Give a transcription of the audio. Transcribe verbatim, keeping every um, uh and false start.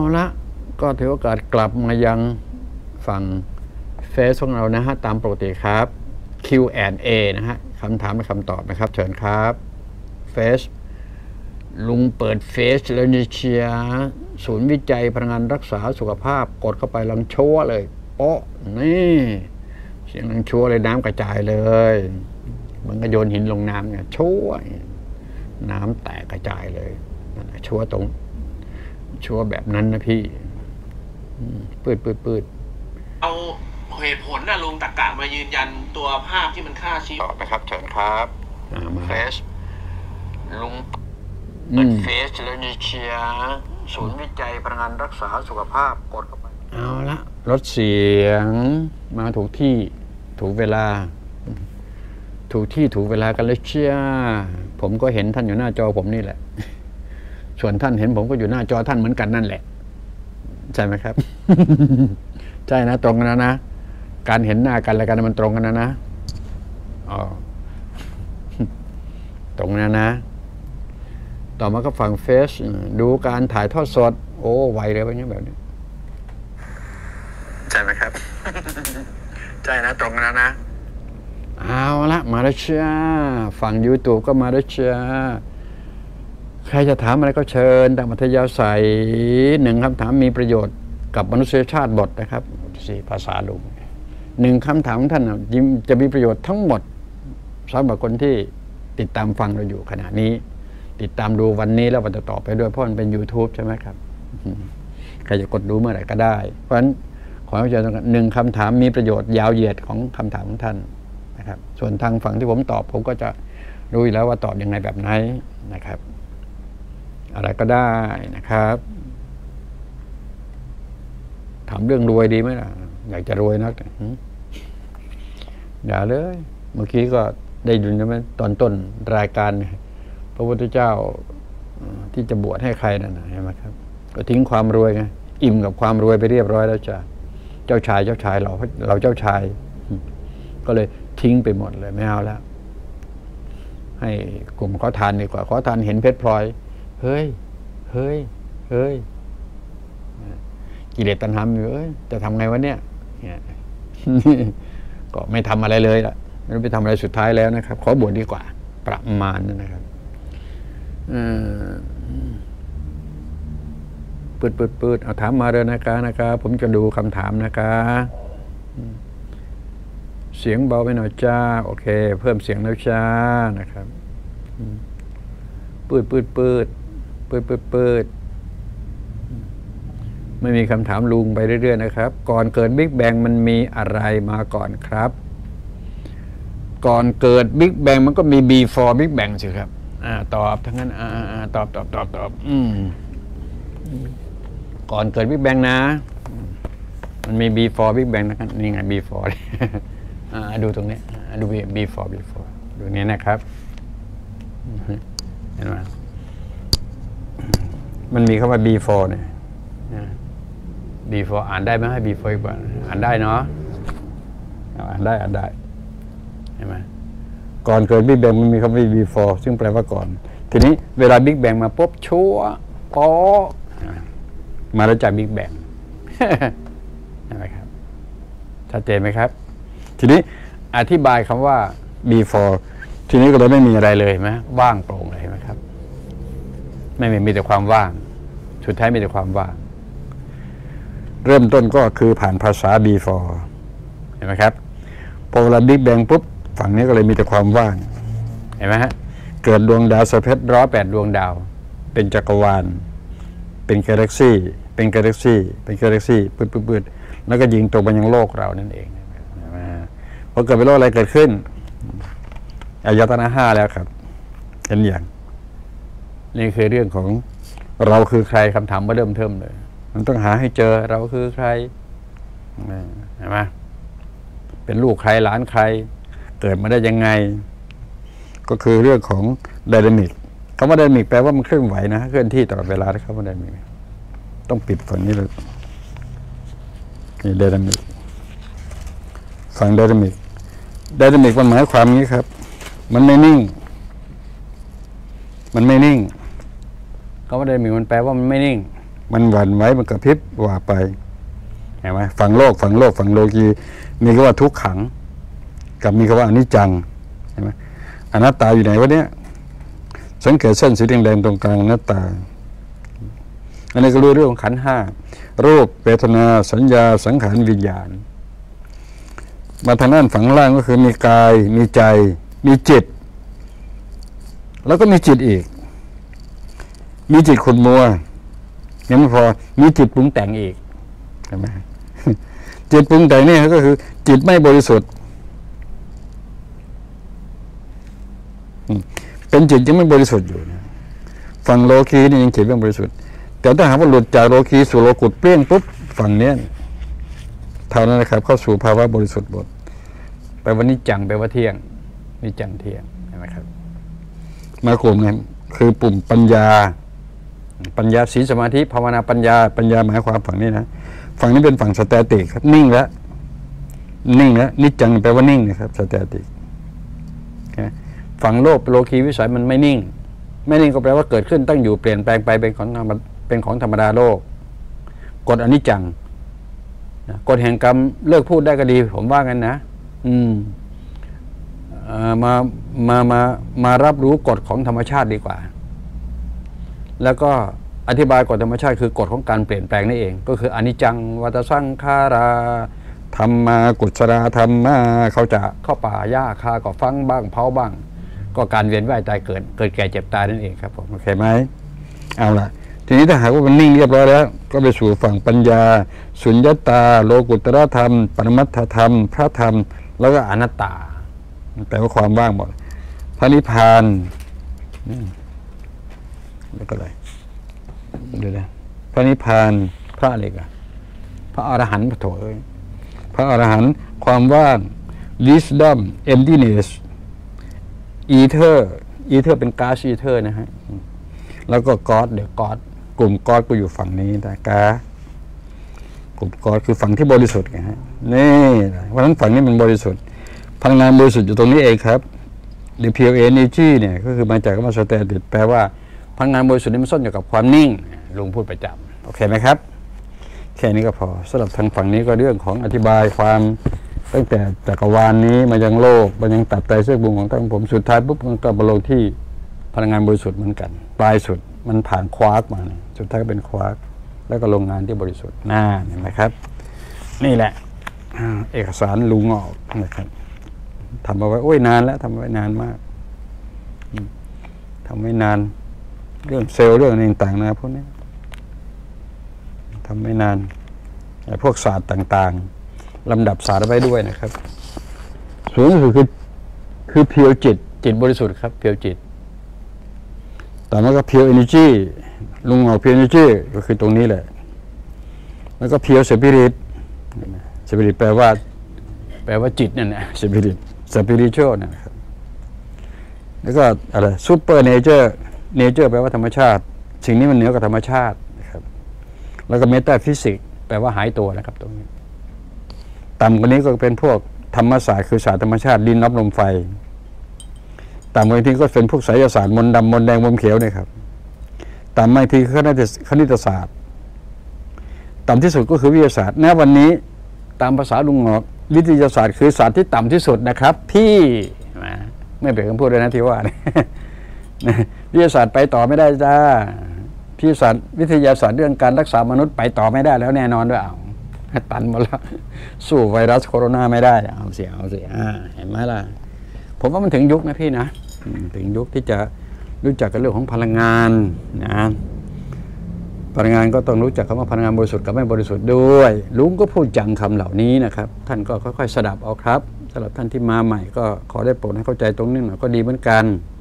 ละก็ถือโอกาสกลับมายังฝั่งเฟซของเรานะฮะตามปกติครับ คิว แอนด์ เอ นะฮะคำถามและคำตอบนะครับเชิญครับเฟซลุงเปิดเฟซแล้วนี่เชียศูนย์วิจัยพลังงานรักษาสุขภาพกดเข้าไปลังชั่วเลยโอ้นี่เสียงลังชั่วเลยน้ำกระจายเลยมันก็โยนหินลงน้ำไงชั่วน้ำแตกกระจายเลยชั่วตรงชั่วแบบนั้นนะพี่ปืดปืดปืดเอาเหตุผลนะลุงตรรกะมายืนยันตัวภาพที่มันฆ่าชีพตอบนะครับเชิญครับเฟซลุงเปิดเฟซแล้วนี่เชียศูนย์วิจัยพลังงานรักษาสุขภาพกดเข้าไปเอาละลดเสียงมาถูกที่ถูกเวลาถูกที่ถูกเวลากันเลยเชียผมก็เห็นท่านอยู่หน้าจอผมนี่แหละส่วนท่านเห็นผมก็อยู่หน้าจอท่านเหมือนกันนั่นแหละใช่ไหมครับ ใช่นะตรงกันนะนะการเห็นหน้ากันอะไรกันมันตรงกันนะนะอ๋อตรงนั้นนะต่อมาก็ฝั่งเฟซดูการถ่ายทอดสดโอ้ไวเลยแบบนี้แบบนี้ใช่ไหมครับ ใช่นะตรงนั้นนะเอาละมาแล้วเชียฝั่ง YouTube ก็มาแล้วเชียใครจะถามอะไรก็เชิญตามอัธยาศัยหนึ่งคำถามมีประโยชน์กับมนุษยชาติบทนะครับสี่ภาษาลุงหนึ่งคำถามของท่านจะมีประโยชน์ทั้งหมดสำหรับคนที่ติดตามฟังเราอยู่ขณะนี้ติดตามดูวันนี้แล้ววันจะต่อไปด้วยเพราะมันเป็น YouTube ใช่ไหมครับใครจะกดดูเมื่อไหร่ก็ได้เพราะฉะนั้นขอให้เชิญหนึ่งคำถามมีประโยชน์ยาวเหยียดของคำถามของท่านนะครับส่วนทางฝั่งที่ผมตอบผมก็จะรู้อยู่แล้วว่าตอบยังไงแบบไหนนะครับอะไรก็ได้นะครับถามเรื่องรวยดีไหมล่ะอยากจะรวยนักอย่าเลยเมื่อกี้ก็ได้ดูใช่ไหมตอนต้นรายการพระพุทธเจ้าที่จะบวชให้ใครนั่นนะเห็นไหมครับก็ทิ้งความรวยไงอิ่มกับความรวยไปเรียบร้อยแล้วจ้ะเจ้าชายเจ้าชายเราเราเจ้าชายก็เลยทิ้งไปหมดเลยไม่เอาแล้วให้กลุ่มขอทานดีกว่าขอทานเห็นเพชรพลอยเฮ้ยเฮ้ยเฮ้ยกิเลสตัณหาอยู่เอ้ยจะทำไงวะเนี่ยก็ไม่ทำอะไรเลยล่ะไม่รู้ไปทำอะไรสุดท้ายแล้วนะครับขอบวชดีกว่าประมาณนั้นนะครับปืดปืดปืดเอาถามมาเลยนะคะนะคะผมจะดูคำถามนะคะเสียงเบาไปหน่อยจ้าโอเคเพิ่มเสียงแล้วจ้านะครับปืดปืดปืดปืดปืดปืดไม่มีคำถามลุงไปเรื่อยๆนะครับก่อนเกิดบิ๊กแบงมันมีอะไรมาก่อนครับก่อนเกิดบิ๊กแบงมันก็มี before Big Bang สิครับอ่าตอบทั้งนั้นอ่าตอบตอบตอบตอบอืมก่อนเกิดบิ๊กแบงนะมันมี before Big Bang นะครับนี่ไง before อ่าดูตรงนี้ดู before before ดูนี้นะครับเห็นไหมมันมีคำว่า before เนี่ย before อ่านได้ไหมให้ before อีกว่าอ่านได้เนาะอ่านได้อ่านได้เห็นไหมก่อนเกิด Big Bang มันมีคำว่า before ซึ่งแปลว่าก่อนทีนี้เวลา Big Bang มาปุ๊บชั่วปอมาแล้วจาก Big Bang เห็นไหมครับชัดเจนไหมครับทีนี้อธิบายคำว่า before ทีนี้ก็เลยไม่มีอะไรเลยไหมว่างโปร่งเลยไหมครับไม่มีมีแต่ความว่างสุดท้ายมีแต่ความว่างเริ่มต้นก็คือผ่านภาษา before เห็นไหมครับพอเวลา Big Bang ปุ๊บฝั่งนี้ก็เลยมีแต่ความว่างเห็นไหมฮะเกิดดวงดาวสเปซร้อยแปดดวงดาวเป็นจักรวาลเป็นกาแล็กซี่เป็นกาแล็กซี่เป็นกาแล็กซี่ปืดปืดปืดแล้วก็ยิงตรงไปยังโลกเรานั่นเองพอเกิดเป็นโลกอะไรเกิดขึ้นอายตนะห้าแล้วครับเห็นอย่างนี่คือเรื่องของเราคือใครคำถามมาเริ่มเทิมเลยมันต้องหาให้เจอเราคือใครเห็นไหมเป็นลูกใครหลานใครเกิดมาได้ยังไงก็คือเรื่องของไดนามิกคำว่าไดนามิกแปลว่ามันเคลื่อนไหวนะเคลื่อนที่ตลอดเวลานะครับว่าไดนามิกต้องปิดฝั่งนี้เลยนี่ไดนามิกฝั่งไดนามิกไดนามิกมันหมายความนี้ครับมันไม่นิ่งมันไม่นิ่งคำว่าไดนามิกมันแปลว่ามันไม่นิ่งมันหวั่นไหวมันกระพริบว่าไปเห็นไหมฝั่งโลกฝั่งโลกฝั่งโลกีมีคำว่าทุกขังกับมีคำว่าอนิจจังเห็นไหมอนัตตาอยู่ไหนวะเนี่ยสังเกตเส้นสีแดงๆตรงกลางอนัตตาอันนี้ก็รู้เรื่องของขันธ์ห้ารูปเวทนาสัญญาสังขารวิญญาณมาทางด้านฝั่งล่างก็คือมีกายมีใจมีจิตแล้วก็มีจิตอีกมีจิตขุ่นมัวยังไม่พอมีจิตปรุงแต่งอีกใช่ไหม จิตปรุงแต่งนี่ก็คือจิตไม่บริสุทธิ์เป็นจิตยังไม่บริสุทธิ์อยู่นะฝั่งโลกีนี่ยังจิตไม่บริสุทธิ์แต่ถ้าหากว่าหลุดจากโลกีสู่โลกุตเปรี้ยงปุ๊บฝั่งเนี้ยเท่านั้นนะครับเข้าสู่ภาวะบริสุทธิ์หมดแปลว่านิจจังแปลว่าเที่ยงนิจจังเที่ยงนะครับมากลุ่มนี้คือปุ่มปัญญาปัญญาศีลสมาธิภาวนาปัญญาปัญญาหมายความฝั่งนี้นะฝั่งนี้เป็นฝั่งสแตติกครับนิ่งแล้วนิ่งแล้วนิจจังแปลว่านิ่งนะครับสแตติกฝั่งโลกโลกีวิสัยมันไม่นิ่งไม่นิ่งก็แปลว่าเกิดขึ้นตั้งอยู่เปลี่ยนแปลงไปเป็นของธรรมเป็นของธรรมดาโลกกฎอนิจจังกฎแห่งกรรมเลิกพูดได้ก็ดีผมว่ากันนะอืมมามามามารับรู้กฎของธรรมชาติดีกว่าแล้วก็อธิบายกฎธรรมชาติคือกฎของการเปลี่ยนแปลงนี่เองก็คืออนิจจังวัฏสังขาราธรรมากุศลธรรมาเขาจะเข้าป่าหญ้าคาก็ฟังบ้างเผาบ้างก็การเวียนว่ายตายเกิดเกิดแก่เจ็บตายนั่นเองครับผมโอเคไหมเอาล่ะทีนี้ถ้าหากว่ามันนิ่งเรียบร้อยแล้วก็ไปสู่ฝั่งปัญญาสุญญตาโลกุตตรธรรมปรมัตถธรรมพระธรรมแล้วก็อนัตตาแปลว่าความว่างหมดพระนิพพานแล้วก็อะไรเดี๋ยวนะพระนิพพานพระอะไรกันพระอรหันต์พระโถเอ้ยพระอรหันต์ความว่าง wisdom emptiness ether ether เป็นก๊าซ ether นะฮะแล้วก็ God เดี๋ยว God กลุ่ม God ก็อยู่ฝั่งนี้แต่ก๊ากลุ่ม God คือฝั่งที่บริสุทธิ์ไงฮะนี่เพราะฉะนั้นฝั่งนี้มันบริสุทธิ์พลังงานบริสุทธิ์อยู่ตรงนี้เองครับ the pure energy เนี่ยก็คือมาจากคำว่า static แปลว่าพลังงานบริสุทธิ์นี่มันซ่อนอยู่กับความนิ่งลุงพูดประจำโอเคไหมครับแค่นี้ก็พอสำหรับทางฝั่งนี้ก็เรื่องของอธิบายความตั้งแต่จักรวาลนี้มายังโลกมายังตัดไตรเส้นบุญของท่านผมสุดท้ายปุ๊บมันก็บรรลุที่พลังงานบริสุทธิ์เหมือนกันปลายสุดมันผ่านควาร์กมาสุดท้ายก็เป็นควาร์กแล้วก็โรงงานที่บริสุทธิ์น่าเห็นไหมครับนี่แหละเอกสารลุงออกนะครับทำเอาไว้โอ้ยนานแล้วทำเอาไว้นานมากทำไว้นานเรื่องเซลล์เรื่องอะไรต่างๆนะพวกนี้ทำไม่นานพวกศาสตร์ต่างๆลำดับศาสตร์ไว้ด้วยนะครับส่วนที่สุดคือคือเพียวจิตจิตบริสุทธิ์ครับเพียวจิตต่อมาก็เพียวเอเนจีลุงเอาเพียวเอเนจีก็คือตรงนี้แหละแล้วก็เพียวสปิริตสปิริตแปลว่าแปลว่าจิตนั่นแหละสปิริตสปิริตชัลนะครับแล้วก็อะไรซูเปอร์เนเจอร์เนเจอร์แปลว่าธรรมชาติสิ่งนี้มันเหนือกว่าธรรมชาตินะครับแล้วก็เมตาฟิสิกส์แปลว่าหายตัวนะครับตรงนี้ต่ำกว่านี้ก็เป็นพวกธรรมศาสตร์คือศาสตร์ธรรมชาติดินน้ำลมไฟต่ำกว่านี้ก็เป็นพวกไสยศาสตร์มนต์ดำมนต์แดงมนต์เขียวเนี่ยครับต่ำมาอีกทีคือคณิตศาสตร์ต่ำที่สุดก็คือวิทยาศาสตร์ณวันนี้ตามภาษาลุงหงอกวิทยาศาสตร์คือศาสตร์ที่ต่ำที่สุดนะครับพี่ไม่เป็นคำพูดเลยนะที่ว่าวิทยาศาสตร์ไปต่อไม่ได้จ้าวิทยาศาสตร์วิทยาศาสตร์เรื่องการรักษามนุษย์ไปต่อไม่ได้แล้วแน่นอนด้วยเอาตันหมดแล้วสู้ไวรัสโคโรนาไม่ได้เอาเสียเอาเสียเห็นไหมล่ะผมว่ามันถึงยุคนะพี่นะถึงยุคที่จะรู้จักกันเรื่องของพลังงานนะพลังงานก็ต้องรู้จักคำว่าพลังงานบริสุทธิ์กับไม่บริสุทธิ์ด้วยลุงก็พูดจังคำเหล่านี้นะครับท่านก็ค่อยๆสดับเอาครับสำหรับท่านที่มาใหม่ก็ขอได้โปรดให้เข้าใจตรงนี้หน่อยก็ดีเหมือนกัน